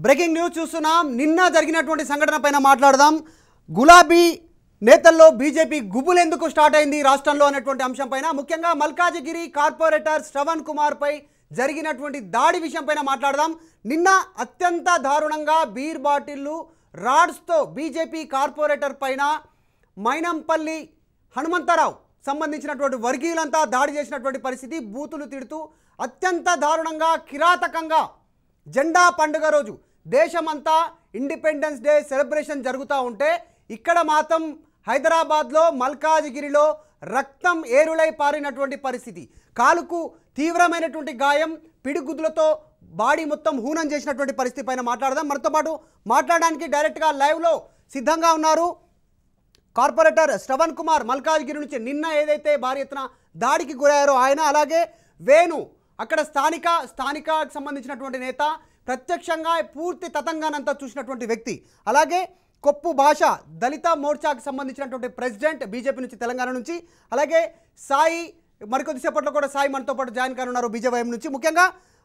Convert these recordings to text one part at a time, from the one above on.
Breaking news చూస్తున్నాం. నిన్న జరిగినటువంటి సంఘటన పైన మాట్లాడదాం. గులాబీ నేతల్లో బీజేపీ గుబులెందుకు స్టార్ట్ అయింది రాష్ట్రంలో అనేటువంటి అంశం పైన, ముఖ్యంగా మల్కాజిగిరి కార్పొరేటర్ శ్రవణ్ కుమార్ పై జరిగినటువంటి దాడి విషయం పైన మాట్లాడదాం. నిన్న అత్యంత దారుణంగా బీర్ బాటిళ్లు రాడ్స్తో బీజేపీ కార్పొరేటర్ పైన మైనంపల్లి హనుమంతరావు సంబంధించినటువంటి వర్గీయులంతా దాడి చేసినటువంటి పరిస్థితి. బూతులు తిడుతూ అత్యంత దారుణంగా కిరాతకంగా జెండా పండుగ రోజు దేశమంతా ఇండిపెండెన్స్ డే సెలబ్రేషన్ జరుగుతూ ఉంటే ఇక్కడ మాత్రం హైదరాబాద్లో మల్కాజిగిరిలో రక్తం ఏరులై పారినటువంటి పరిస్థితి. కాలుకు తీవ్రమైనటువంటి గాయం, పిడిగుద్దులతో బాడీ మొత్తం హూనం చేసినటువంటి పరిస్థితి పైన మాట్లాడదాం. మనతో పాటు మాట్లాడడానికి డైరెక్ట్గా లైవ్లో సిద్ధంగా ఉన్నారు కార్పొరేటర్ శ్రవణ్ కుమార్ మల్కాజిగిరి నుంచి. నిన్న ఏదైతే భారీ ఎత్తున దాడికి గురయ్యారో ఆయన, అలాగే వేణు అక్కడ స్థానికకు సంబంధించినటువంటి నేత, ప్రత్యక్షంగా పూర్తి తతంగానంతా చూసినటువంటి వ్యక్తి, అలాగే కొప్పు భాష దళిత మోర్చాకు సంబంధించినటువంటి ప్రెసిడెంట్ బీజేపీ నుంచి తెలంగాణ నుంచి, అలాగే సాయి మరికొద్దిసేపట్లో కూడా సాయి మనతో పాటు జాయిన్ కానున్నారు బీజేవైఎం నుంచి. ముఖ్యంగా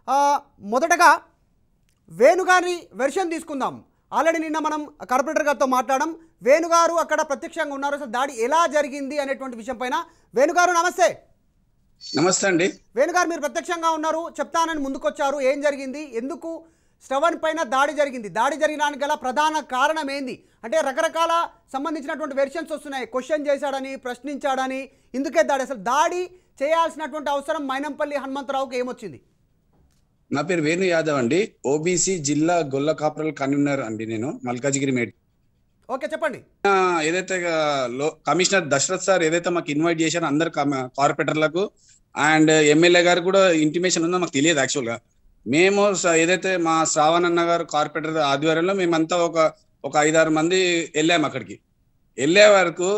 మొదటగా వేణుగారి వెర్షన్ తీసుకుందాం. ఆల్రెడీ నిన్న మనం కార్పొరేటర్ గారితో మాట్లాడడం. వేణుగారు అక్కడ ప్రత్యక్షంగా ఉన్నారు. అసలు దాడి ఎలా జరిగింది అనేటువంటి విషయం పైన. వేణుగారు నమస్తే. నమస్తే అండి. వేణుగారు మీరు ప్రత్యక్షంగా ఉన్నారు, చెప్తానని ముందుకొచ్చారు. ఏం జరిగింది, ఎందుకు శ్రవణ్ పైన దాడి జరిగింది, దాడి జరగడానికి గల ప్రధాన కారణం ఏంది? అంటే రకరకాల సంబంధించినటువంటి వెర్షన్స్ వస్తున్నాయి. క్వశ్చన్ చేశాడని, ప్రశ్నించాడని, ఇందుకే దాడి. అసలు దాడి చేయాల్సినటువంటి అవసరం మైనంపల్లి హనుమంతరావుకి ఏమొచ్చింది? నా పేరు వేణు యాదవ్ అండి. ఓబీసీ జిల్లా గొల్ల కాపరల్ కన్వీనర్ అండి. నేను మల్కాజిగిరి మేట్. ఓకే, చెప్పండి. ఏదైతే కమిషనర్ దశరథ్ సార్ ఏదైతే మాకు ఇన్వైట్ చేశారో అందరు కార్పొరేటర్లకు అండ్ ఎమ్మెల్యే గారు కూడా ఇంటిమేషన్ ఉందో మాకు తెలియదు. యాక్చువల్గా మేము ఏదైతే మా శ్రావణ్ అన్న గారు కార్పొరేటర్ ఆధ్వర్యంలో మేమంతా ఒక 5-6 మంది వెళ్ళాము. అక్కడికి వెళ్ళే వరకు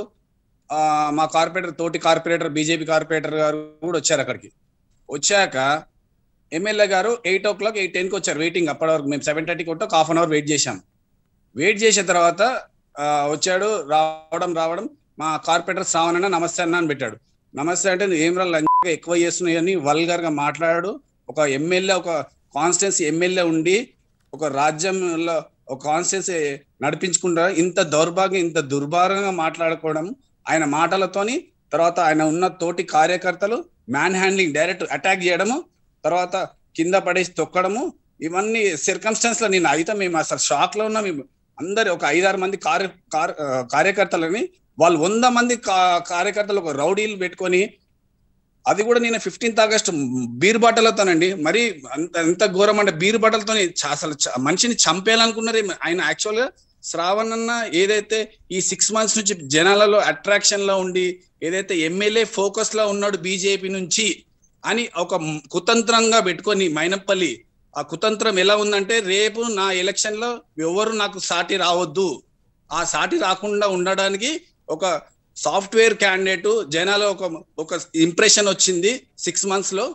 మా తోటి కార్పొరేటర్ బీజేపీ కార్పొరేటర్ గారు కూడా వచ్చారు. అక్కడికి వచ్చాక ఎమ్మెల్యే గారు 8 o'clock 8:10కి వచ్చారు. వెయిటింగ్ అప్పటి వరకు మేము 7:30కి కొట్ట ½ an hour వెయిట్ చేశాం. వెయిట్ చేసిన తర్వాత వచ్చాడు. రావడం మా కార్పొరేటర్ శ్రావణ్ అన్న నమస్తే అన్న అని పెట్టాడు. నమస్తే అంటే ఏం లంచగా ఎక్కువ చేస్తున్నాయని వల్గర్ గా మాట్లాడాడు. ఒక ఎమ్మెల్యే, ఒక కాన్స్టిట్యున్సీ ఎమ్మెల్యే ఉండి ఒక రాజ్యంలో ఒక కాన్స్టిట్యున్సీ నడిపించుకుంటా ఇంత దౌర్భాగ్యం, ఇంత దుర్భారంగా మాట్లాడుకోవడం ఆయన మాటలతోని, తర్వాత ఆయన ఉన్న తోటి కార్యకర్తలు మ్యాన్ హ్యాండ్లింగ్ డైరెక్ట్ అటాక్ చేయడము, తర్వాత కింద పడేసి తొక్కడము, ఇవన్నీ సిర్కమ్స్టాన్స్ లో నేను అయితే మేము అసలు షాక్ లో ఉన్నాం. మేము అందరు ఒక 5-6 మంది కార్యకర్తలని వాళ్ళు 100 మంది కార్యకర్తలు ఒక రౌడీలు పెట్టుకొని, అది కూడా నేను 15th August బీర్ బాటలతోనండి. మరి అంత ఘోరం అంటే బీర్ బాటలతో అసలు మనిషిని చంపేయాలనుకున్నారు ఆయన. యాక్చువల్ గా శ్రావణ్ అన్న ఏదైతే ఈ 6 months నుంచి జనాలలో అట్రాక్షన్ లో ఉండి ఏదైతే ఎమ్మెల్యే ఫోకస్ లో ఉన్నాడు బీజేపీ నుంచి అని ఒక కుతంత్రంగా పెట్టుకొని మైనంపల్లి, ఆ కుతంత్రం ఎలా ఉందంటే రేపు నా ఎలక్షన్ లో ఎవరు నాకు సాటి రావద్దు, ఆ సాటి రాకుండా ఉండడానికి ఒక సాఫ్ట్వేర్ క్యాండిడేట్ జనాలు ఒక ఇంప్రెషన్ వచ్చింది 6 months లో.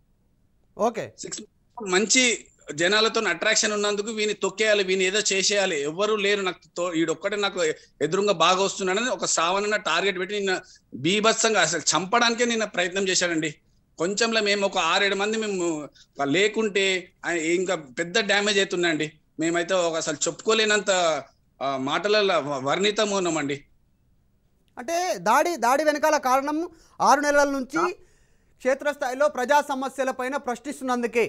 ఓకే, 6 మంచి జనాలతో అట్రాక్షన్ ఉన్నందుకు వీని తొక్కేయాలి, వీని ఏదో చేసేయాలి, ఎవరు లేరు నాకు వీడొక్కడే నాకు ఎదురుగా బాగా వస్తున్నాడని ఒక శ్రావణ టార్గెట్ పెట్టి నిన్న బీభత్సంగా అసలు చంపడానికే నిన్న ప్రయత్నం చేశాడండి. కొంచెంలో మేము ఒక 6-7 మంది మేము లేకుంటే ఇంకా పెద్ద డ్యామేజ్ అవుతుందండి. మేమైతే అసలు చెప్పుకోలేనంత మాటలలో వర్ణితం ఉన్నామండి. అంటే దాడి వెనకాల కారణం 6 నెలల నుంచి క్షేత్రస్థాయిలో ప్రజా సమస్యల పైన ప్రశ్నిస్తున్నందుకే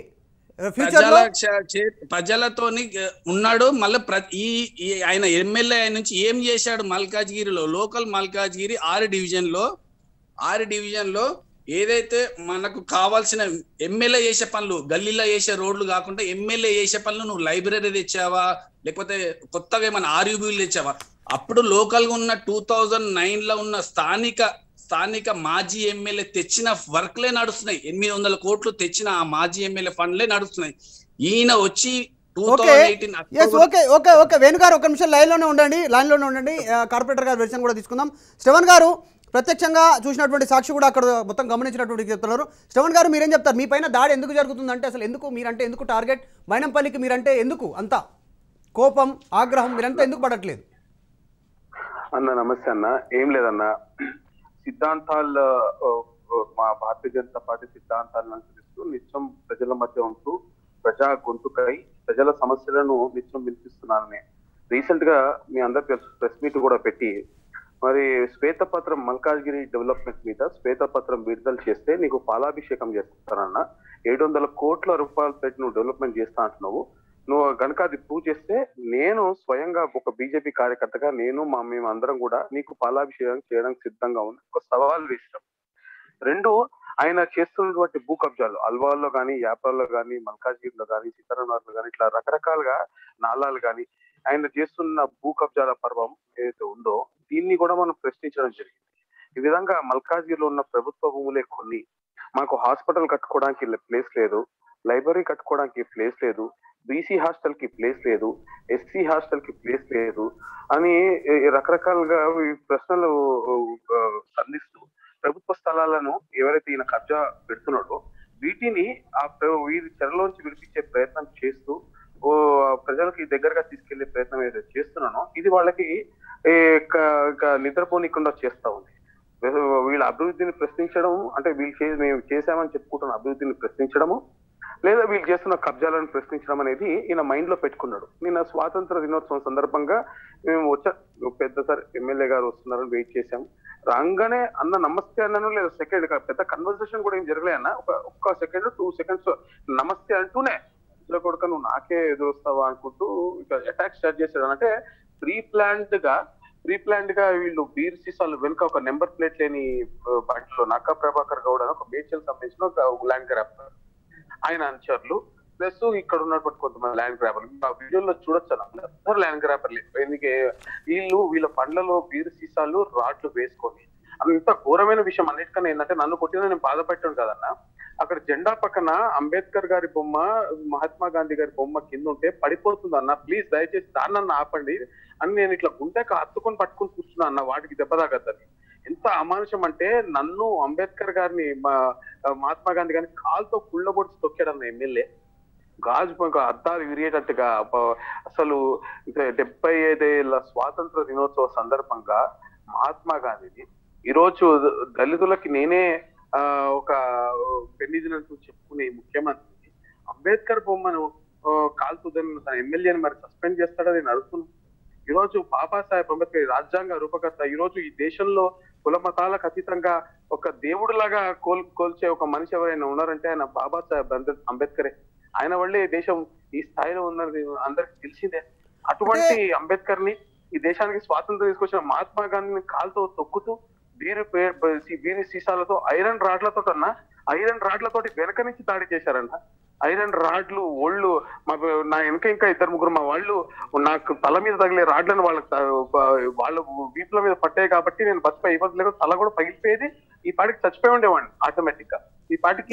ప్రజలతోని ఉన్నాడు. మళ్ళీ ఆయన ఎమ్మెల్యే నుంచి ఏం చేశాడు మల్కాజ్గిరిలో, లోకల్ మల్కాజ్గిరి 6 డివిజన్ లో ఏదైతే మనకు కావాల్సిన ఎమ్మెల్యే చేసే పనులు, గల్లీలో చేసే రోడ్లు కాకుండా ఎమ్మెల్యే చేసే పనులు నువ్వు లైబ్రరీ తెచ్చావా, లేకపోతే కొత్తగా ఏమైనా ఆర్యూబీలు తెచ్చావా? అప్పుడు లోకల్ గా ఉన్న 2009 లో ఉన్న స్థానిక మాజీ ఎమ్మెల్యే తెచ్చిన వర్క్లే నడుస్తున్నాయి. 800 కోట్లు తెచ్చిన ఆ మాజీ ఎమ్మెల్యే ఫండ్లే నడుస్తున్నాయి. ఈయన వచ్చి 2018 వేణుగారు ఒక నిమిషం లైన్లోనే ఉండండి. కార్పొరేటర్ గారు వెర్షన్ కూడా తీసుకుందాం. శ్రవణ్ గారు ప్రత్యక్షంగా చూసినటువంటి సాక్షి కూడా అక్కడ మొత్తం గమనించినటువంటి చెప్తున్నారు. శ్రవణ్ గారు మీరేం చెప్తారు? మీ పైన దాడి ఎందుకు జరుగుతుందంటే అసలు మీరంటే ఎందుకు టార్గెట్? మైనంపల్లికి మీరంటే ఎందుకు అంత కోపం, ఆగ్రహం? మీరంతా ఎందుకు పడట్లేదు? అన్న నమస్తే అన్న. ఏం లేదన్న, సిద్ధాంతాలు మా భారతీయ జనతా పార్టీ సిద్ధాంతాలను అనుసరిస్తూ నిత్యం ప్రజల మధ్య ఉంటూ ప్రజా గొంతుకై ప్రజల సమస్యలను నిత్యం వినిపిస్తున్నానని రీసెంట్ గా మీ అందరికి ప్రెస్ మీట్ కూడా పెట్టి మరి శ్వేతపత్రం మల్కాజ్గిరి డెవలప్మెంట్ మీద శ్వేతపత్రం విడుదల చేస్తే నీకు పాలాభిషేకం చేస్తానన్న 700 కోట్ల రూపాయలు పెట్టి నువ్వు డెవలప్మెంట్ చేస్తా అంటున్నావు. నువ్వు గనక అది ప్రూవ్ చేస్తే నేను స్వయంగా ఒక బీజేపీ కార్యకర్తగా మేము అందరం కూడా నీకు పాలాభిషేకం చేయడానికి సిద్ధంగా ఉంది. ఒక సవాల్ వేసినాం. 2, ఆయన చేస్తున్నటువంటి భూ కబ్జాలు అల్వాల్లో కానీ, యాపాల్లో కానీ, మల్కాజ్గిరిలో కానీ, సీతారాంలో కానీ ఇట్లా రకరకాలుగా నాలాలు కానీ ఆయన చేస్తున్న భూ కబ్జాల పర్వం ఏదైతే ఉందో దీన్ని కూడా మనం ప్రశ్నించడం జరిగింది. ఈ విధంగా మల్కాజ్గిరిలో ఉన్న ప్రభుత్వ భూములే కొన్ని, మాకు హాస్పిటల్ కట్టుకోవడానికి ప్లేస్ లేదు, లైబ్రరీ కట్టుకోవడానికి ప్లేస్ లేదు, బీసీ హాస్టల్ కి ప్లేస్ లేదు, ఎస్సీ హాస్టల్ కి ప్లేస్ లేదు అని రకరకాలుగా ఈ ప్రశ్నలు సంధిస్తూ ప్రభుత్వ స్థలాలను ఎవరైతే ఈయన కబ్జా పెడుతున్నాడో వీటిని వీరి చెరలోంచి విడిపించే ప్రయత్నం చేస్తూ ప్రజలకి దగ్గరగా తీసుకెళ్లే ప్రయత్నం ఏదైతే చేస్తున్నానో ఇది వాళ్ళకి నిద్రపోనీకుండా చేస్తా ఉంది. వీళ్ళ అభివృద్ధిని ప్రశ్నించడం అంటే మేము చేశామని చెప్పుకుంటున్న అభివృద్ధిని ప్రశ్నించడము లేదా వీళ్ళు చేస్తున్న కబ్జాలను ప్రశ్నించడం అనేది ఈయన మైండ్ లో పెట్టుకున్నాడు. నిన్న స్వాతంత్ర దినోత్సవం సందర్భంగా మేము పెద్ద సార్ ఎమ్మెల్యే గారు వస్తున్నారని వెయిట్ చేశాం. రాగానే అన్న నమస్తే అన్నాను, లేదా సెకండ్ పెద్ద కన్వర్సేషన్ కూడా ఏం జరగలే అన్న, ఒక్క సెకండ్ 2 సెకండ్స్ నమస్తే అంటూనే కొడుక నువ్వు నాకే ఎదురొస్తావా అనుకుంటూ ఇక అటాక్ స్టార్ట్ చేశాడు. అంటే ప్రీ ప్లాన్డ్ గా వీళ్ళు బీర్ సీసాలు వెనుక ఒక నెంబర్ ప్లేట్ లేని బండిలో నక్కా ప్రభాకర్ గౌడ్ అని ఒక మేడ్చల్ సంబంధించిన ఒక ల్యాండ్ గ్రాబర్ ఆయన అనుచరులు ప్లస్ ఇక్కడ ఉన్నటువంటి కొంతమంది ల్యాండ్ గ్రాబర్లు ఆ వీడియోలో చూడొచ్చు అందరూ ల్యాండ్ గ్రాబర్లు. ఎందుకే వీళ్ళ పండ్లలో బీర్ సీసాలు రాడ్లు వేసుకొని అంత ఘోరమైన విషయం. అన్నిటికన్నా ఏంటంటే నన్ను కొట్టిన నేను బాధపెట్టాను కదన్నా, అక్కడ జెండా పక్కన అంబేద్కర్ గారి బొమ్మ, మహాత్మా గాంధీ గారి బొమ్మ కింద ఉంటే పడిపోతుంది అన్న, ప్లీజ్ దయచేసి దాన్ని ఆపండి అని నేను ఇట్లా గుంటెక హత్తుకొని పట్టుకొని కూర్చున్నా అన్న, వాటికి దెబ్బ తాగద్దని. ఎంత అమానుషం అంటే నన్ను అంబేద్కర్ గారిని మహాత్మా గాంధీ గారిని కాలుతో కుళ్ళబొడిచి తొక్కాడన్న ఎమ్మెల్యే, గాజు అద్దాలు విరిగేటట్టుగా. అసలు 75 ఏళ్ల స్వాతంత్ర దినోత్సవ సందర్భంగా మహాత్మా గాంధీని ఈరోజు దళితులకి నేనే ఒక పెన్నిదినంటూ చెప్పుకునే ముఖ్యమంత్రి అంబేద్కర్ బొమ్మను కాల్తుదని తన ఎమ్మెల్యేని మరి సస్పెండ్ చేస్తాడని నేను అడుగుతున్నాను. ఈరోజు బాబాసాహెబ్ అంబేద్కర్ రాజ్యాంగ రూపకర్త, ఈరోజు ఈ దేశంలో కుల మతాలకు అతీతంగా ఒక దేవుడిలాగా కోల్చే ఒక మనిషి ఎవరైనా ఉన్నారంటే ఆయన బాబాసాహెబ్ అంబేద్కరే. ఆయన వల్లే దేశం ఈ స్థాయిలో ఉన్నది అందరికి తెలిసిందే. అటువంటి అంబేద్కర్ ని ఈ దేశానికి స్వాతంత్రం తీసుకొచ్చిన మహాత్మా గాంధీని కాలుతో తొక్కుతూ బీరు సీసాలతో ఐరన్ రాడ్లతోటి వెనక నుంచి దాడి చేశారంట. ఐరన్ రాడ్లు ఒళ్ళు నా వెనక ఇంకా 2-3 మా వాళ్ళు నాకు తల మీద తగిలే రాడ్లను వాళ్ళ వీపుల మీద పట్టాయి కాబట్టి నేను బతిపై ఇవ్వదు లేదు, తల కూడా పగిలిపోయేది, ఈ పాటికి చచ్చిపోయి ఉండేవాడిని ఆటోమేటిక్ గా. ఈ పాటికి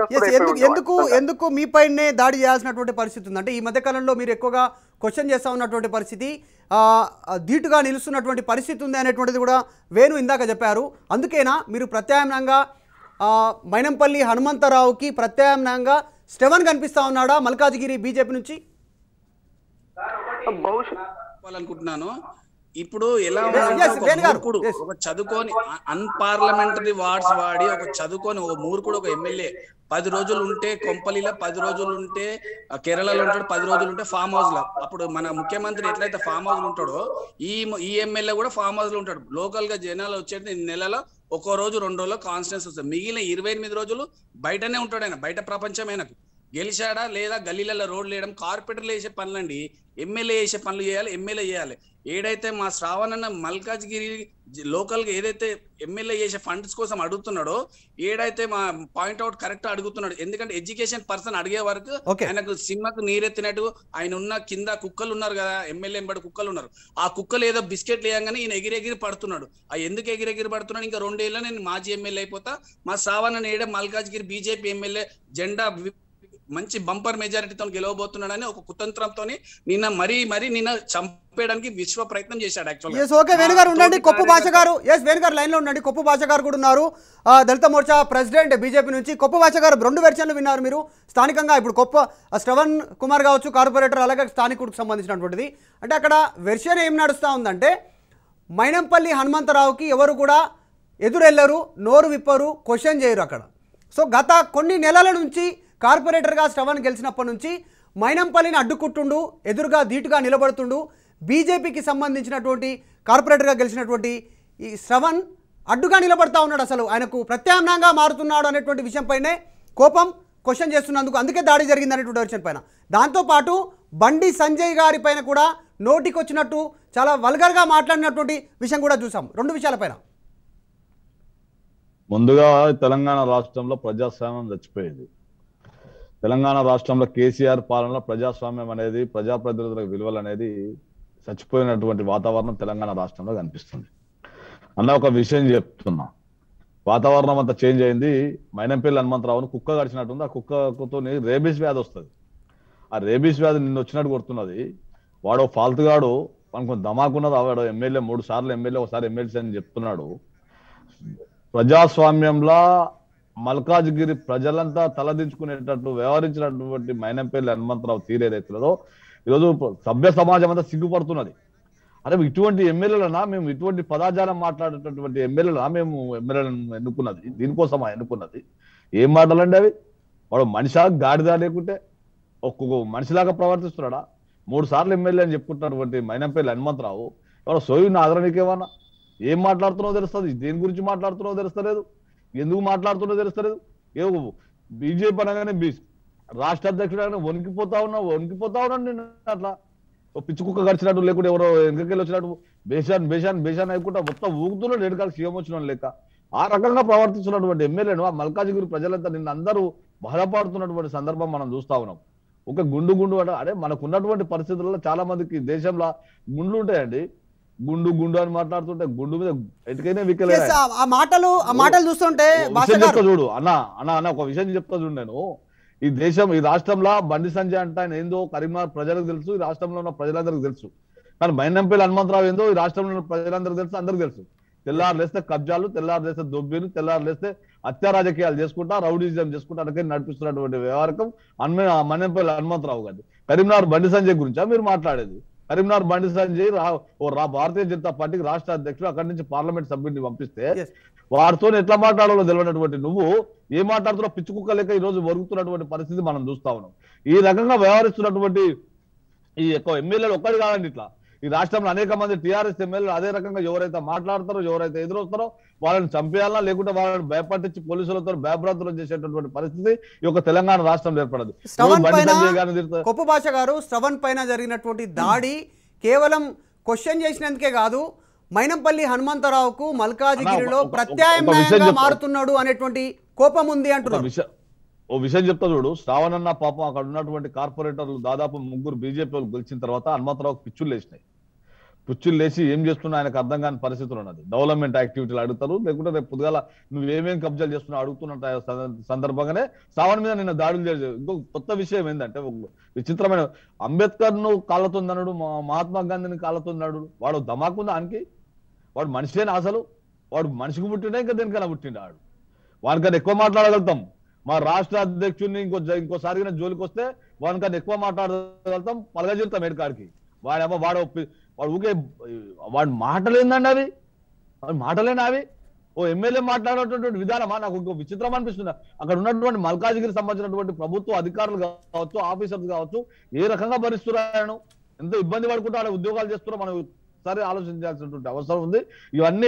ఎందుకు మీ పైనే దాడి చేయాల్సినటువంటి పరిస్థితి ఉంది? అంటే ఈ మధ్య కాలంలో మీరు ఎక్కువగా క్వశ్చన్ చేస్తా ఉన్నటువంటి పరిస్థితి, ధీటుగా నిలుస్తున్నటువంటి పరిస్థితి ఉంది అనేటువంటిది కూడా వేణు ఇందాక చెప్పారు. అందుకేనా మీరు ప్రత్యామ్నాయంగా మైనంపల్లి హనుమంతరావుకి ప్రత్యామ్నాయంగా స్టెవెన్ కనిపిస్తా ఉన్నాడా మల్కాజ్గిరి బీజేపీ నుంచి? అనుకుంటున్నాను. ఇప్పుడు ఎలా ఒక చదువుకొని అన్పార్లమెంటరీ వార్డ్స్ వాడి ఒక చదువుకొని ఒక మూర్ఖుడు ఒక ఎమ్మెల్యే 10 రోజులు ఉంటే కొంపల్లిలో, 10 రోజులు ఉంటే కేరళలో ఉంటాడు, 10 రోజులు ఉంటే ఫామ్ హౌస్ లో. అప్పుడు మన ముఖ్యమంత్రి ఎట్లయితే ఫామ్ హౌస్ లో ఉంటాడో ఈ ఎమ్మెల్యే కూడా ఫామ్ హౌస్ లో ఉంటాడు. లోకల్ గా జనాలు వచ్చేది నెలలో 1 రోజు 2 రోజుల్లో కాన్స్టిట్యూన్స్ వస్తుంది. మిగిలిన 28 రోజులు బయటనే ఉంటాడు ఆయన, బయట ప్రపంచమైనకు. గెలిచాడా లేదా గల్లీలలో రోడ్లు వేయడం కార్పొరేటర్లు వేసే పనులండి, ఎమ్మెల్యే చేసే పనులు చేయాలి, ఎమ్మెల్యే చేయాలి. ఏడైతే మా శ్రావణ్ మల్కాజ్గిరి లోకల్ గా ఏదైతే ఎమ్మెల్యే చేసే ఫండ్స్ కోసం అడుగుతున్నాడో ఏడైతే మా పాయింట్అవుట్ కరెక్ట్ అడుగుతున్నాడు. ఎందుకంటే ఎడ్యుకేషన్ పర్సన్ అడిగే వరకు ఆయనకు సినిమాకు నీరెత్తినట్టు ఆయన ఉన్న కింద కుక్కలు ఉన్నారు కదా, ఎమ్మెల్యే ఎంబడి కుక్కలు ఉన్నారు, ఆ కుక్కలు ఏదో బిస్కెట్లు వేయంగానే ఈయన ఎగిరెగిరి పడుతున్నాడు. ఆ ఎందుకు ఎగిరెగిరి పడుతున్నాడు? ఇంకా 2 ఏళ్ళలో నేను మాజీ ఎమ్మెల్యే అయిపోతా, మా శ్రావణ్ ఏడ మల్కాజ్గిరి బీజేపీ ఎమ్మెల్యే జెండా మంచి బంపర్ మెజారిటీతో గెలవబోతున్నాడని ఒక కుతంత్రంతో నిన్న చంపేయడానికి విశ్వ ప్రయత్నం చేశాడు. కొప్పు భాష గారు లైన్ లో ఉండండి. కొప్పు భాష గారు కూడా ఉన్నారు, దళిత మోర్చా ప్రెసిడెంట్ బీజేపీ నుంచి. కొప్పు భాష గారు 2 వెర్షన్లు విన్నారు మీరు స్థానికంగా. ఇప్పుడు శ్రవణ్ కుమార్ కావచ్చు కార్పొరేటర్, అలాగే స్థానికుడికి సంబంధించినటువంటిది. అంటే అక్కడ వెర్షన్ ఏం నడుస్తూ ఉందంటే మైనంపల్లి హనుమంతరావుకి ఎవరు కూడా ఎదురెళ్ళరు, నోరు విప్పరు, క్వశ్చన్ చేయరు అక్కడ. సో గత కొన్ని నెలల నుంచి కార్పొరేటర్గా శ్రవణ్ గెలిచినప్పటి నుంచి మైనంపల్లిని అడ్డుకుంటుండు, ఎదురుగా ధీటుగా నిలబడుతుండు. బీజేపీకి సంబంధించినటువంటి కార్పొరేటర్గా గెలిచినటువంటి ఈ శ్రవణ్ అడ్డుగా నిలబడతా ఉన్నాడు. అసలు ఆయనకు ప్రత్యామ్నాయంగా మారుతున్నాడు అనేటువంటి విషయంపైనే కోపం క్వశ్చన్ చేస్తున్నందుకు అందుకే దాడి జరిగింది అనేటువంటి విషయం పైన. దాంతోపాటు బండి సంజయ్ గారి పైన కూడా నోటికి వచ్చినట్టు చాలా వల్గర్గా మాట్లాడినటువంటి విషయం కూడా చూసాం. రెండు విషయాలపైన. ముందుగా తెలంగాణ రాష్ట్రంలో ప్రజాస్వామ్యం చచ్చిపోయింది. తెలంగాణ రాష్ట్రంలో కేసీఆర్ పాలనలో ప్రజాస్వామ్యం అనేది, ప్రజాప్రతినిధుల విలువలు అనేది చచ్చిపోయినటువంటి వాతావరణం తెలంగాణ రాష్ట్రంలో కనిపిస్తుంది. అన్న ఒక విషయం చెప్తున్నా, వాతావరణం అంతా చేంజ్ అయింది. మైనంపల్లి హనుమంతరావును కుక్క గడిచినట్టుంది. ఆ కుక్కతో రేబీస్ వ్యాధి వస్తుంది. ఆ రేబీస్ వ్యాధి నిన్ను వచ్చినట్టు కొడుతున్నది. వాడు ఫాల్తుగాడు, మనకు ధమాకున్నది. వాడు ఎమ్మెల్యే 3 సార్లు ఎమ్మెల్యే, ఒకసారి ఎమ్మెల్సీ అని చెప్తున్నాడు. ప్రజాస్వామ్యంలో మల్కాజ్గిరి ప్రజలంతా తలదించుకునేటట్టు వ్యవహరించినటువంటి మైనంపల్లి హనుమంతరావు తీరేదైతున్నదో ఈరోజు సభ్య సమాజం అంతా సిగ్గుపడుతున్నది. అరే ఇటువంటి ఎమ్మెల్యేలనా మేము, ఇటువంటి పదాజాలం మాట్లాడేటటువంటి ఎమ్మెల్యేలనా మేము ఎమ్మెల్యేలను ఎన్నుకున్నది? దీనికోసమా ఎన్నుకున్నది? ఏం మాటలండి అవి? వాడు మనిషా గాడిదా లేకుంటే ఒక్కొక్క మనిషిలాగా ప్రవర్తిస్తున్నాడా? 3 సార్లు ఎమ్మెల్యే అని చెప్పుకుంటున్నటువంటి మైనంపల్లి హనుమంతరావు వాడు సోయుని ఆదరణకేమన్నా ఏం మాట్లాడుతున్నావో తెలుస్తుంది. దేని గురించి మాట్లాడుతున్నావో తెలుస్తలేదు, ఎందుకు మాట్లాడుతున్నావో తెలుస్తలేదు. ఏ బీజేపీ అనగానే రాష్ట్ర అధ్యక్షుడు వణికిపోతా ఉన్నాను నేను. అట్లా పిచ్చి కుక్క గడిచినట్టు, లేకుంటే ఎవరో వెనకకెళ్ళి వచ్చినట్టు బేషాన్ అయిపోతా మొత్తం ఊగుతున్నాడు. ఎడకాలకు సీఎం వచ్చిన లేక ఆ రకంగా ప్రవర్తిస్తున్నటువంటి ఎమ్మెల్యేను ఆ మల్కాజ్గిరి ప్రజలంతా నిన్న అందరూ బాధపడుతున్నటువంటి సందర్భం మనం చూస్తా ఉన్నాం. ఒక గుండు అంటే అదే మనకు ఉన్నటువంటి పరిస్థితుల్లో చాలా మందికి దేశంలో గుండ్లు ఉంటాయండి. గుండు అని మాట్లాడుతుంటే గుండు మీద ఎటుకైనా విక్కలేదు. ఆ మాటలు చూస్తుంటే చూడు అన్న ఒక విషయం చెప్తా చూడు. నేను ఈ రాష్ట్రంలో బండి సంజయ్ అంటే ఆయన ఏందో కరీంనగర్ ప్రజలకు తెలుసు, ఈ రాష్ట్రంలో ఉన్న ప్రజలందరికీ తెలుసు. కానీ మైనంపల్లి హనుమంతరావు ఏందో ఈ రాష్ట్రంలో ఉన్న ప్రజలందరికీ తెలుసు, అందరికీ తెలుసు. తెల్లారు లేస్తే కబ్జాలు, తెల్లారు లేస్తే దొబ్బీలు, తెల్లారు లేస్తే హత్యా రాజకీయాలు చేసుకుంటా, రౌడీజం చేసుకుంటా అక్కడికి నడిపిస్తున్నటువంటి వ్యవహారం మైనంపల్లి హనుమంతరావు గారి. కరీంనగర్ బండి సంజయ్ గురించా మీరు మాట్లాడేది? కరీంనగర్ బండి సంజయ్ భారతీయ జనతా పార్టీకి రాష్ట్ర అధ్యక్షుడు, అక్కడి నుంచి పార్లమెంట్ సభ్యుడిని పంపిస్తే వారితో ఎట్లా మాట్లాడాలో తెలియనటువంటి నువ్వు ఏం మాట్లాడుతున్నావు? పిచ్చి కుక్క లేక ఈ రోజు వరుగుతున్నటువంటి పరిస్థితి మనం చూస్తా ఉన్నాం. ఈ రకంగా వ్యవహరిస్తున్నటువంటి ఈ ఎక్కువ ఎమ్మెల్యేలు ఒక్కటి కాదండి. ఇట్లా ఈ రాష్ట్రంలో అనేక మంది టీఆర్ఎస్ ఎమ్మెల్యేలు అదే రకంగా ఎవరైతే మాట్లాడతారో, ఎవరైతే ఎదురొస్తారో వాళ్ళని చంపేయాలన్నా, లేకుంటే వాళ్ళని భయపట్టించి పోలీసులతో భయభ్రాంతులు చేసేటటువంటి పరిస్థితి ఈ యొక్క తెలంగాణ రాష్ట్రం ఏర్పడదు. కొప్పు భాష గారు, శ్రవణ్ పైన జరిగినటువంటి దాడి కేవలం క్వశ్చన్ చేసినందుకే కాదు, మైనంపల్లి హనుమంతరావుకు మల్కాజిగిరిలో ప్రత్యామ్నాయంగా మారుతున్నాడు అనేటువంటి కోపం ఉంది అంటున్నారు. ఓ విషయం చెప్తా చూడు. శ్రావణ్ అన్న పాపం అక్కడ ఉన్నటువంటి కార్పొరేటర్లు దాదాపు 3 బీజేపీ వాళ్ళు గెలిచిన తర్వాత హనుమంతరావుకు పిచ్చులు లేచినాయి. పిచ్చులు లేచి ఏం చేస్తున్నా ఆయనకు అర్థం కాని పరిస్థితులు ఉన్నది. డెవలప్మెంట్ యాక్టివిటీలు అడుగుతారు, లేకుంటే రేపు పొద్దుగాల నువ్వేమేం కబ్జాలు చేస్తున్నావు అడుగుతున్న సందర్భంగానే శ్రావణ్ మీద నిన్న దాడులు చేశారు. ఇంకో కొత్త విషయం ఏంటంటే, విచిత్రమైన అంబేద్కర్ ను కాళ్ళతోందన్నాడు, మహాత్మా గాంధీని కాళ్ళతోందన్నాడు. వాడు ధమాకుందా ఆయనకి? వాడు మనిషిని అసలు? వాడు మనిషికి పుట్టిండా ఇంకా దేనికైనా పుట్టిండా? వాడు వానికన్నా ఎక్కువ మాట్లాడగలుగుతాం. మా రాష్ట్ర అధ్యక్షుడిని ఇంకోసారి జోలికి వస్తే వానికన్నా ఎక్కువ మాట్లాడగలుగుతాం, పలగజీరుతాం ఏడుకాడికి. వాడు ఊకే వాడి మాటలేందండి అవి? వాడి మాటలేనా అవి? ఓ ఎమ్మెల్యే మాట్లాడేటటువంటి విధానమా? నాకు ఇంకో విచిత్రం అనిపిస్తుంది. అక్కడ ఉన్నటువంటి మల్కాజ్గిరికి సంబంధించినటువంటి ప్రభుత్వ అధికారులు కావచ్చు, ఆఫీసర్స్ కావచ్చు, ఏ రకంగా భరిస్తున్నారో, ఎంతో ఇబ్బంది పడుకుంటూ వాళ్ళ ఉద్యోగాలు చేస్తున్నారో మనం ఒకసారి ఆలోచించాల్సినటువంటి అవసరం ఉంది. ఇవన్నీ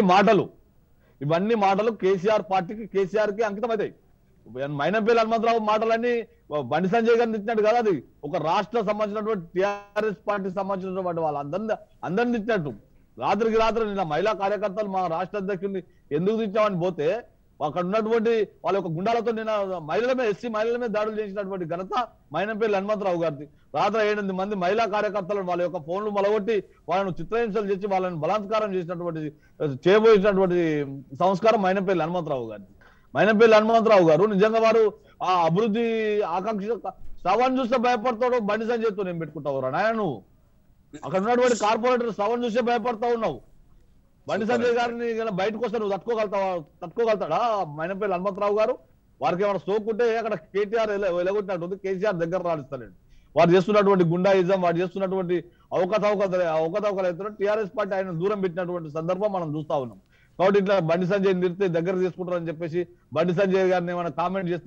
మాటలు కేసీఆర్ పార్టీకి, కేసీఆర్ కి అంకితం అవుతాయి. మైనంపల్లి హనుమంతరావు మాటలన్నీ బండి సంజయ్ గారిని ఇచ్చినట్టు కదా, అది ఒక రాష్ట్ర సంబంధించినటువంటి టీఆర్ఎస్ పార్టీకి సంబంధించినటువంటి వాళ్ళందరినీ ఇచ్చినట్టు. రాత్రికి రాత్రి నిన్న మహిళా కార్యకర్తలు మా రాష్ట్ర అధ్యక్షుడిని ఎందుకు తెచ్చామని పోతే అక్కడ ఉన్నటువంటి వాళ్ళ యొక్క గుండాలతో నిన్న ఎస్సీ మహిళల మీద దాడులు చేసినటువంటి ఘనత మైనంపల్లి హనుమంతరావు గారిది. రాత్రి 8 మంది మహిళా కార్యకర్తలను వాళ్ళ యొక్క ఫోన్లు మొలగొట్టి వాళ్ళను చిత్రహింసలు చేసి వాళ్ళని బలాత్కారం చేయబోయేసినటువంటి సంస్కారం మైనంపల్లి హనుమంతరావు గారిది. మైనంపల్లి హనుమంతరావు గారు నిజంగా వారు ఆ అభివృద్ధి ఆకాంక్ష శ్రవణ్ చూస్తే భయపడతాడు, బండి సంజయ్తో నేను పెట్టుకుంటావు నాయన. నువ్వు అక్కడ ఉన్నటువంటి కార్పొరేటర్ శ్రవణ్ చూస్తే భయపడతా ఉన్నావు. బండి సంజయ్ గారిని బయటకు వస్తే నువ్వు తట్టుకోగలుగుతాడా మైనంపల్లి హనుమంతరావు గారు? వారికి ఏమైనా సోకుంటే అక్కడ కేటీఆర్ ఎలగొట్టినట్టుంది, కేసీఆర్ దగ్గర రాణిస్తాడు. వారు చేస్తున్నటువంటి గుండాయిజం, వారు చేస్తున్నటువంటి అవకతవకలు అయితే టీఆర్ఎస్ పార్టీ ఆయన దూరం పెట్టినటువంటి సందర్భం మనం చూస్తా ఉన్నాం. కాబట్టి ఇట్లా బండి సంజయ్ నిర్తే దగ్గర తీసుకుంటారని చెప్పేసి బండి సంజయ్ గారిని ఏమైనా కామెంట్ చేస్తే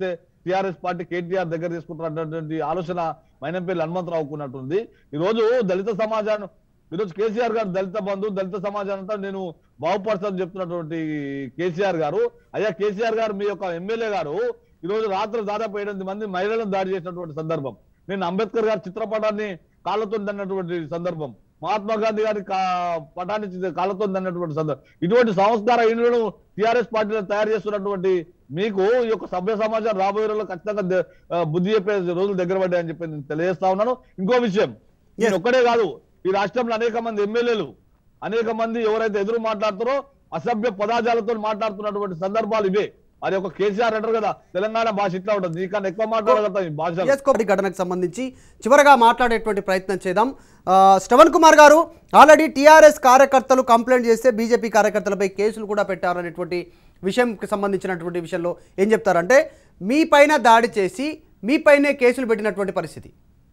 టిఆర్ఎస్ పార్టీ కేటీఆర్ దగ్గర తీసుకుంటున్నటువంటి ఆలోచన మైనంపల్లి హనుమంతరావుకు ఉన్నట్టుంది. ఈ రోజు దళిత సమాజాన్ని, ఈరోజు కేసీఆర్ గారు దళిత బంధు, దళిత సమాజాన్ని అంతా నేను బాగుపరచని చెప్తున్నటువంటి కేసీఆర్ గారు, అయ్యా కేసీఆర్ గారు మీ యొక్క ఎమ్మెల్యే గారు ఈ రోజు రాత్రి దాదాపు 8 మంది మహిళలను దాడి చేసినటువంటి సందర్భం, నేను అంబేద్కర్ గారి చిత్రపటాన్ని కాళ్ళతో దన్నటువంటి సందర్భం, మహాత్మా గాంధీ గారి పటాన్ని కాళ్ళతో దన్నటువంటి సందర్భం, ఇటువంటి సంస్కార హీనులను టిఆర్ఎస్ పార్టీలో తయారు చేస్తున్నటువంటి మీకు ఈ యొక్క సభ్య సమాజం రాబోయే రోజుల్లో ఖచ్చితంగా బుద్ధి చెప్పే రోజులు దగ్గర పడ్డాయని చెప్పి నేను తెలియజేస్తా ఉన్నాను. ఇంకో విషయం, నేను ఒక్కడే కాదు, ఈ రాష్ట్రంలో అనేక మంది ఎమ్మెల్యేలు, అనేక మంది ఎవరైతే ఎదురు మాట్లాడుతారో అసభ్య పదాజాలతో మాట్లాడుతున్నటువంటి సందర్భాలు ఇవే. మరి ఒక కేసీఆర్ అంటారు కదా, తెలంగాణ భాష ఇట్లా ఉంటుంది, నీకన్నా ఎక్కువ మాట్లాడగలుగుతాం ఈ భాష. ఘటనకు సంబంధించి చివరగా మాట్లాడేటువంటి ప్రయత్నం చేద్దాం. శ్రవణ్ కుమార్ గారు, ఆల్రెడీ టీఆర్ఎస్ కార్యకర్తలు కంప్లైంట్ చేస్తే బీజేపీ కార్యకర్తలపై కేసులు కూడా పెట్టారనేటువంటి విషయంకి సంబంధించినటువంటి విషయంలో ఏం చెప్తారంటే, మీ పైన దాడి చేసి మీ పైనే కేసులు పెట్టినటువంటి పరిస్థితి.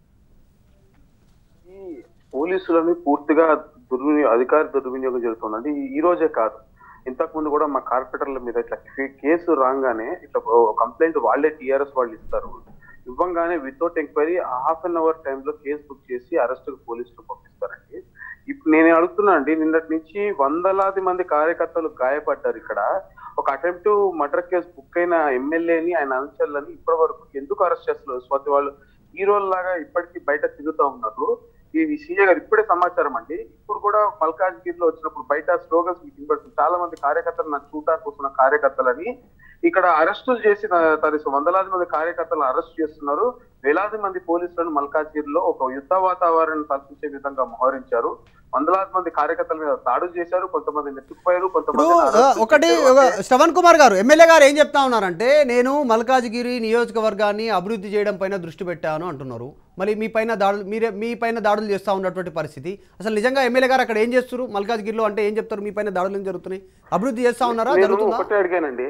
ఈ పోలీసులని పూర్తిగా అధికార దుర్వినియోగం జరుగుతుందండి. ఈ రోజే కాదు, ఇంతకు ముందు కూడా మా కార్పొరేటర్ల మీద ఇట్లా కేసు రాగానే ఇట్లా కంప్లైంట్ వాళ్ళే టీఆర్ఎస్ వాళ్ళు ఇస్తారు, ఇవ్వంగానే without enquiry half an hour టైంలో కేసు బుక్ చేసి అరెస్ట్ పోలీసులు పంపిస్తారండి. ఇప్పుడు నేను అడుగుతున్నా అండి, నిన్నటి నుంచి వందలాది మంది కార్యకర్తలు గాయపడ్డారు. ఇక్కడ ఒక అటెంప్ట్ మర్డర్ కేసు బుక్ అయిన ఎమ్మెల్యేని, ఆయన అనుచరులని ఇప్పటి వరకు ఎందుకు అరెస్ట్ చేస్తున్నారు? స్వాతి వాళ్ళు హీరోల్ లాగా ఇప్పటికీ బయట తిరుగుతూ ఉన్నారు. ఈ సీఏ గారు ఇప్పుడే సమాచారం అండి, ఇప్పుడు కూడా మల్కాజ్గిరి లో వచ్చినప్పుడు బయట స్లోగన్స్ మీకు వినబడుతుంది. చాలా మంది కార్యకర్తలు నాకు చూడటానికి వస్తున్న కార్యకర్తలని ఇక్కడ అరెస్టులు చేసి వందలాది మంది కార్యకర్తలను అరెస్ట్ చేస్తున్నారు. వేలాది మంది పోలీసులను మల్కాజ్గిరిలో ఒక యుద్ధ వాతావరణం కల్పించే విధంగా మోహరించారు. వందలాది మంది కార్యకర్తల మీద దాడులు చేశారు, కొంతమంది నెట్టుకుపోయారు, కొంతమంది. ఒకటి శ్రవణ్ కుమార్ గారు, ఎమ్మెల్యే గారు ఏం చెప్తా ఉన్నారంటే, నేను మల్కాజ్గిరి నియోజకవర్గాన్ని అభివృద్ధి చేయడం పైన దృష్టి పెట్టాను అంటున్నారు. మరి మీ పైన దాడులు చేస్తూ ఉన్నటువంటి పరిస్థితి, అసలు నిజంగా ఎమ్మెల్యే గారు అక్కడ ఏం చేస్తారు మల్కాజ్గిరిలో అంటే ఏం చెప్తారు? మీ పైన దాడులు ఏం జరుగుతున్నాయి, అభివృద్ధి చేస్తా ఉన్నారా? ఒకటే అడిగానండి,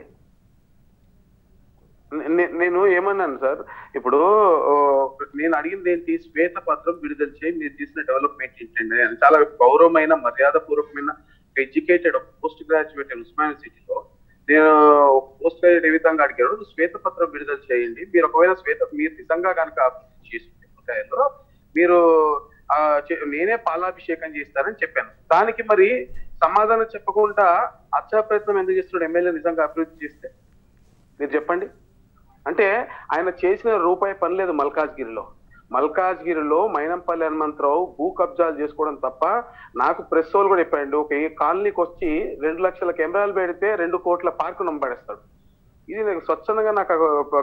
నేను ఏమన్నాను సార్, ఇప్పుడు నేను అడిగింది ఏంటి, శ్వేతపత్రం విడుదల చేయి, మీరు చేసిన డెవలప్మెంట్ ఏంటండి అని. చాలా గౌరవమైన మర్యాద పూర్వకమైన ఎడ్యుకేటెడ్ పోస్ట్ గ్రాడ్యుయేట్ ఉస్మానియా యూనివర్సిటీలో నేను పోస్ట్ గ్రాడ్యుయేట్ ఏ విధంగా అడిగారు, శ్వేతపత్రం విడుదల చేయండి, మీరు ఒకవేళ మీరు నిజంగా కనుక చేసిన మీరు నేనే పాలాభిషేకం చేస్తారని చెప్పాను. దానికి మరి సమాధానం చెప్పకుండా అచ్చా ప్రయత్నం ఎందుకు చేస్తున్నాడు ఎమ్మెల్యే నిజంగా అభివృద్ధి చేస్తే? మీరు చెప్పండి. అంటే ఆయన చేసిన రూపాయి పని లేదు మల్కాజ్గిరిలో మైనంపల్లి హనుమంతరావు భూ కబ్జాలు చేసుకోవడం తప్ప. నాకు ప్రెస్ వాళ్ళు కూడా చెప్పాడు, ఒక కాలనీకి వచ్చి 2 లక్షల కెమెరాలు పెడితే 2 కోట్ల పార్కు నంబడేస్తాడు. ఇది నాకు స్వచ్ఛందంగా నాకు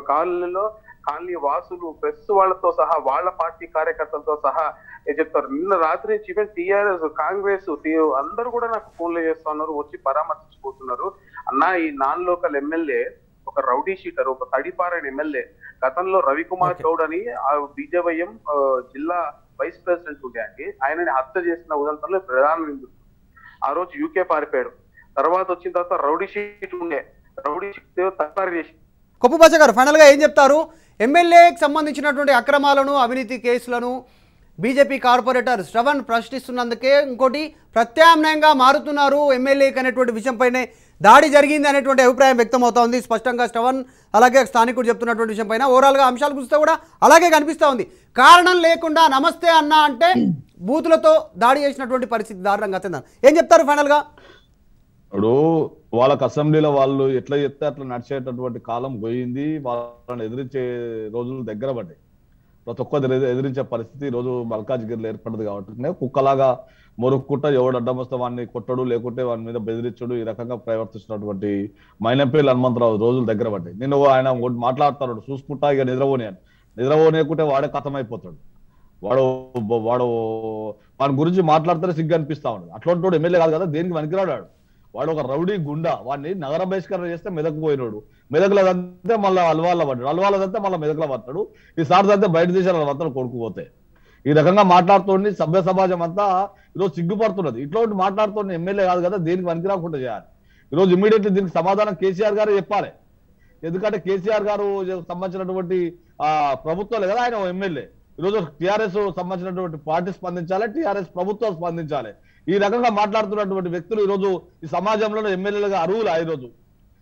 కాలనీ వాసులు ప్రెస్ వాళ్ళతో సహా వాళ్ళ పార్టీ కార్యకర్తలతో సహా చెప్తారు. నిన్న రాత్రి నుంచి ఈవెన్ టీఆర్ఎస్ కాంగ్రెస్ అందరూ కూడా నాకు ఫోన్లు చేస్తా ఉన్నారు, వచ్చి పరామర్శించుకుంటున్నారు. అన్నా, ఈ నాన్ లోకల్ ఎమ్మెల్యే ఒక రౌడీ షీటర్, ఒక తడిపారైన ఎమ్మెల్యే, గతంలో రవికుమార్ గౌడ్ అని బీజేవైఎం జిల్లా వైస్ ప్రెసిడెంట్ ఉండే అండి, ఆయనని హత్య చేసిన ఉదంతంలో ప్రధాన నిందితుడు. ఆ రోజు యూకే పారిపోయాడు. తర్వాత వచ్చిన తర్వాత రౌడీ షీట్ ఉండే, రౌడీ షీట్ తయారు చేసి. కొప్పుబాచ గారు, ఫైనల్ గా ఏం చెప్తారు? ఎమ్మెల్యేకి సంబంధించినటువంటి అక్రమాలను, అవినీతి కేసులను బీజేపీ కార్పొరేటర్ శ్రవణ్ ప్రశ్నిస్తున్నందుకే ఇంకోటి ప్రత్యామ్నాయంగా మారుతున్నారు ఎమ్మెల్యేకి అనేటువంటి విషయంపైనే దాడి జరిగింది అనేటువంటి అభిప్రాయం వ్యక్తమవుతా ఉంది స్పష్టంగా. శ్రవణ్ అలాగే స్థానికుడు చెప్తున్నటువంటి విషయం పైన ఓవరాల్గా అంశాలు చూస్తే కూడా అలాగే కనిపిస్తూ ఉంది. కారణం లేకుండా నమస్తే అన్న అంటే బూతులతో దాడి చేసినటువంటి పరిస్థితి దారుణంగా అయిందని ఏం చెప్తారు ఫైనల్గా? ఇప్పుడు వాళ్ళకి అసెంబ్లీలో వాళ్ళు ఎట్లా చెప్తే అట్లా నడిచేటటువంటి కాలం పోయింది. వాళ్ళని ఎదిరించే రోజులు దగ్గర పడ్డాయి. ప్రతి ఒక్కరు ఎదిరించే పరిస్థితి ఈరోజు మల్కాజ్గిరిలో ఏర్పడింది కాబట్టి కుక్కలాగా మొరుక్కుంటా ఎవడు అడ్డం వస్తే వాడిని కొట్టడు, లేకుంటే వాని మీద బెదిరించడు, ఈ రకంగా ప్రవర్తిస్తున్నటువంటి మైనంపల్లి హనుమంతరావు రోజులు దగ్గర పడ్డాయి. నేను ఆయన మాట్లాడుతాడు చూసుకుంటా, ఇక నిద్రపోనేకుంటే వాడే కథమైపోతాడు. వాడి గురించి మాట్లాడితే సిగ్గు అనిపిస్తా ఉన్నాడు. అట్లాంటి వాడు ఎమ్మెల్యే కాదు కదా, దేనికి పనికిరాడాడు. వాడు ఒక రౌడీ గుండా, వాడిని నగర బహిష్కరణ చేస్తే మెదకు పోయినాడు, మెదకులదంతే మళ్ళీ అల్వాళ్ళ పడ్డాడు, అల్వాళ్ళదంతే మళ్ళీ మెదకుల పడతాడు, ఈసారి అంతే బయట దేశాల వద్దలు కొడుకుపోతే. ఈ రకంగా మాట్లాడుతోంది సభ్య సమాజం అంతా ఈరోజు సిగ్గుపడుతున్నది. ఇట్లాంటి మాట్లాడుతున్న ఎమ్మెల్యే కాదు కదా, దేనికి పనికిరాకుండా చేయాలి. ఈరోజు ఇమ్మీడియట్లీ దీనికి సమాధానం కేసీఆర్ గారే చెప్పాలి. ఎందుకంటే కేసీఆర్ గారు సంబంధించినటువంటి ప్రభుత్వాలే కదా, ఆయన ఎమ్మెల్యే. ఈరోజు టీఆర్ఎస్ సంబంధించినటువంటి పార్టీ స్పందించాలి, టీఆర్ఎస్ ప్రభుత్వం స్పందించాలి. ఈ రకంగా మాట్లాడుతున్నటువంటి వ్యక్తులు ఈరోజు ఈ సమాజంలో ఎమ్మెల్యేలుగా అర్హులా? ఈరోజు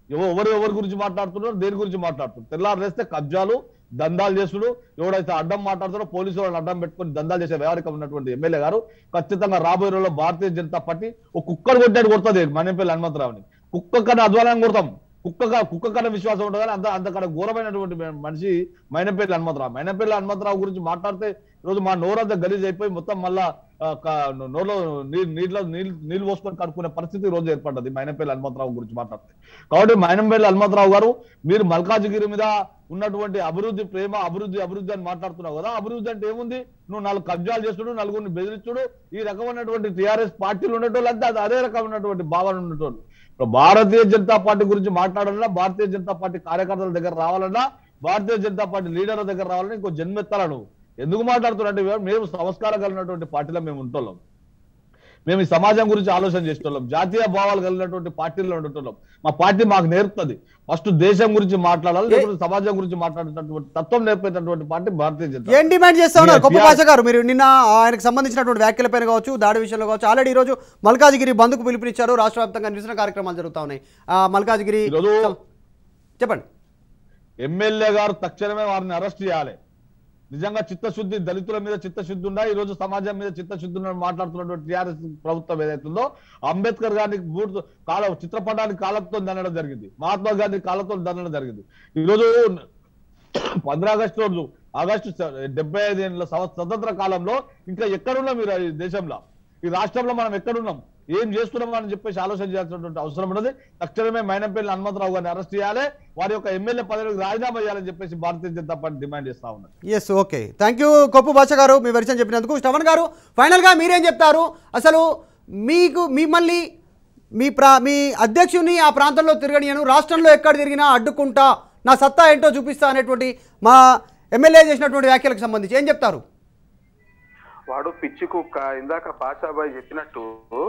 ఎవరి గురించి మాట్లాడుతున్నారు, దేని గురించి మాట్లాడుతున్నారు? తెల్లారు వేస్తే కబ్జాలు దందాలు చేసుడు, ఎవడైతే అడ్డం మాట్లాడుతారో పోలీసు వాళ్ళని అడ్డం పెట్టుకుని దందాలు చేసే వ్యవహారికం ఉన్నటువంటి ఎమ్మెల్యే గారు ఖచ్చితంగా రాబోయే రోజుల్లో భారతీయ జనతా పార్టీ ఒక కుక్కను కొట్టాడు కొడుతుంది మైనంపల్లి హనుమంతరావుని. కుక్క కన్నా అధ్వానం కొడతాం, కుక్క కన్నా విశ్వాసం ఉంటుంది కానీ అంతకన్నా ఘోరమైనటువంటి మనిషి మైనంపల్లి హనుమంతరావు. మైనంపల్లి హనుమంతరావు గురించి మాట్లాడితే ఈరోజు మా నోరంతా గలీజ్ అయిపోయి మొత్తం మళ్ళా నోట్లో నీళ్ళు పోసుకొని కడుక్కునే పరిస్థితి ఈ రోజు ఏర్పడ్డది మైనంపల్లి హనుమంతరావు గురించి మాట్లాడితే. కాబట్టి మైనంపల్లి హనుమంతరావు గారు, మీరు మల్కాజిగిరి మీద ఉన్నటువంటి అభివృద్ధి ప్రేమ, అభివృద్ధి అని మాట్లాడుతున్నావు కదా. అభివృద్ధి అంటే ఏముంది? నువ్వు 4 కబ్జాలు చేస్తుడు, నలుగురిని బెదిరించుడు, ఈ రకమైనటువంటి టీఆర్ఎస్ పార్టీలు ఉన్నటోళ్ళు అంతే అదే రకమైనటువంటి భావన ఉన్నటోళ్ళు. భారతీయ జనతా పార్టీ గురించి మాట్లాడాలన్నా, భారతీయ జనతా పార్టీ కార్యకర్తల దగ్గర రావాలన్నా, భారతీయ జనతా పార్టీ లీడర్ల దగ్గర రావాలన్నా ఇంకో జన్మెత్తాల నువ్వు ఎందుకు మాట్లాడుతున్నట్టు? మేము సంస్కారం కలిగినటువంటి పార్టీలో మేము ఉంటున్నాం, మేము ఈ సమాజం గురించి ఆలోచన చేస్తున్నాం, జాతీయ భావాలు కలిగినటువంటి పార్టీలో ఉంటున్నాం. మా పార్టీ మాకు నేర్పుతుంది ఫస్ట్ దేశం గురించి మాట్లాడాలి, లేకపోతే సమాజం గురించి మాట్లాడేటటువంటి తత్వం నేర్పేటటువంటి పార్టీ భారతీయ జనతా. ఏం డిమాండ్ చేస్తా ఉన్నారు గొప్ప భాష గారు? మీరు నిన్న ఆయనకు సంబంధించినటువంటి వ్యాఖ్యలపైన కావచ్చు, దాడి విషయంలో కావచ్చు, ఆల్రెడీ ఈ రోజు మల్కాజిగిరి బంద్కు పిలుపునిచ్చారు. రాష్ట్ర వ్యాప్తంగా నిరసన కార్యక్రమాలు జరుగుతా ఉన్నాయి. మల్కాజిగిరి చెప్పండి. ఎమ్మెల్యే గారు తక్షణమే వారిని అరెస్ట్ చేయాలి. నిజంగా చిత్తశుద్ధి, దళితుల మీద చిత్తశుద్ధి ఉందా, ఈ రోజు సమాజం మీద చిత్తశుద్ధి మాట్లాడుతున్నటువంటి టీఆర్ఎస్ ప్రభుత్వం ఏదైతుందో, అంబేద్కర్ గారిని చిత్రపటానికి కాలతో దండడం జరిగింది, మహాత్మా గాంధీ కాలతో దండడం జరిగింది. ఈ రోజు 15 ఆగస్టు రోజు, ఆగస్టు 75 ఏళ్ళ స్వతంత్ర కాలంలో ఇంకా ఎక్కడున్నాం ఈ దేశంలో, ఈ రాష్ట్రంలో మనం ఎక్కడున్నాం, ఏం చేస్తున్నాం అని చెప్పేసి ఆలోచన చేయాల్సినటువంటి అవసరం ఉన్నది. తక్షణమే మైనంపల్లి హనుమంతరావు గారిని అరెస్ట్ చేయాలి, వారి యొక్క ఎమ్మెల్యే పదవికి రాజీనామా చేయాలని చెప్పేసి భారతీయ జనతా పార్టీ డిమాండ్ చేస్తా ఉన్నారు. ఎస్, ఓకే, థ్యాంక్ యూ కొప్పు భాష గారు మీ వెర్షన్ చెప్పినందుకు. శ్రవణ్ గారు, ఫైనల్గా మీరేం చెప్తారు? అసలు మిమ్మల్ని మీ అధ్యక్షుని ఆ ప్రాంతంలో తిరగనియను, రాష్ట్రంలో ఎక్కడ తిరిగినా అడ్డుకుంటా, నా సత్తా ఏంటో చూపిస్తా అనేటువంటి మా ఎమ్మెల్యే చేసినటువంటి వ్యాఖ్యలకు సంబంధించి ఏం చెప్తారు? వాడు పిచ్చి కుక్క. ఇందాక భాషాబాయ్ చెప్పినట్టు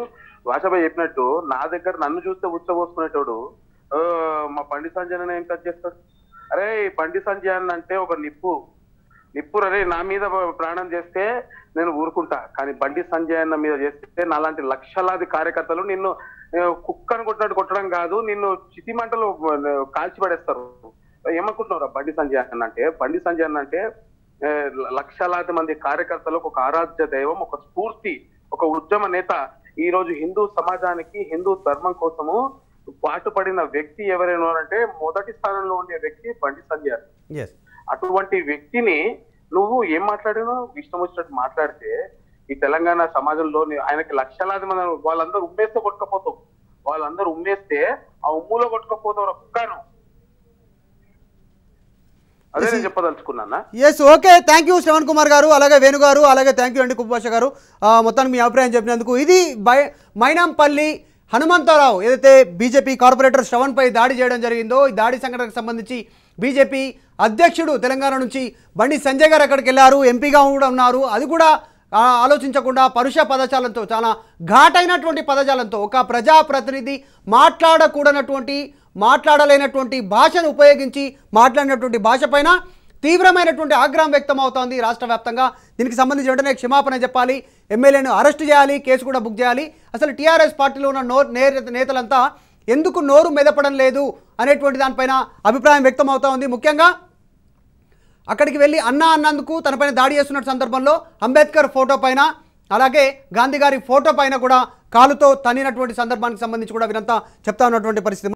నా దగ్గర నన్ను చూస్తే ఉచ్చబోసుకునేటోడు మా బండి సంజయ్ ఏం కట్ చేస్తాడు? అరే బండి సంజయ్ అంటే ఒక నిప్పు రే, నా మీద ప్రాణం చేస్తే నేను ఊరుకుంటా, కానీ బండి సంజయ్ అన్న మీద చేస్తే నాలాంటి లక్షలాది కార్యకర్తలు నిన్ను కుక్కను కొట్టడం కాదు, నిన్ను చితి మంటలు కాల్చిపడేస్తారు. ఏమనుకుంటున్నారా బండి సంజయ్ అన్న అంటే లక్షలాది మంది కార్యకర్తలకు ఒక ఆరాధ్య దైవం, ఒక స్ఫూర్తి, ఒక ఉద్యమ నేత. ఈ రోజు హిందూ సమాజానికి, హిందూ ధర్మం కోసము పాటుపడిన వ్యక్తి ఎవరైనా అంటే మొదటి స్థానంలో ఉండే వ్యక్తి బండి సంజయ్. అటువంటి వ్యక్తిని నువ్వు ఏం మాట్లాడినో ఇష్టం వచ్చినట్టు మాట్లాడితే ఈ తెలంగాణ సమాజంలో ఆయనకి లక్షలాది మంది వాళ్ళందరూ ఉమ్మేస్తే ఆ ఉమ్ములో కొట్టుకపోతావు ఒక్కను. అదే నేను చెప్పదలుచుకున్నా. Yes, okay, thank you Shravan Kumar గారు, అలాగే వేణు గారు, అలాగే థ్యాంక్ యూ అండి కుప్పాష గారు, మొత్తానికి మీ అభిప్రాయం చెప్పినందుకు. ఇది మైనంపల్లి హనుమంతరావు ఏదైతే బీజేపీ కార్పొరేటర్ శ్రవణ్పై దాడి చేయడం జరిగిందో, ఈ దాడి సంఘటనకు సంబంధించి బీజేపీ అధ్యక్షుడు తెలంగాణ నుంచి బండి సంజయ్ గారు అక్కడికి వెళ్ళారు, ఎంపీగా కూడా ఉన్నారు. అది కూడా ఆలోచించకుండా పరుష పదజాలంతో, చాలా ఘాటైనటువంటి పదజాలంతో, ఒక ప్రజాప్రతినిధి మాట్లాడలేనటువంటి భాషను ఉపయోగించి మాట్లాడినటువంటి భాష పైన తీవ్రమైనటువంటి ఆగ్రహం వ్యక్తం అవుతోంది రాష్ట్ర వ్యాప్తంగా. దీనికి సంబంధించి వెంటనే క్షమాపణ చెప్పాలి, ఎమ్మెల్యేను అరెస్ట్ చేయాలి, కేసు కూడా బుక్ చేయాలి. అసలు టీఆర్ఎస్ పార్టీలో ఉన్న నేతలంతా ఎందుకు నోరు మెదపడం లేదు అనేటువంటి దానిపైన అభిప్రాయం వ్యక్తం అవుతా ఉంది. ముఖ్యంగా అక్కడికి వెళ్ళి అన్నందుకు తనపైన దాడి చేస్తున్న సందర్భంలో అంబేద్కర్ ఫోటో పైన, అలాగే గాంధీ గారి ఫోటో పైన కూడా కాలుతో తన్నినటువంటి సందర్భానికి సంబంధించి కూడా వీరంతా చెప్తా ఉన్నటువంటి పరిస్థితి.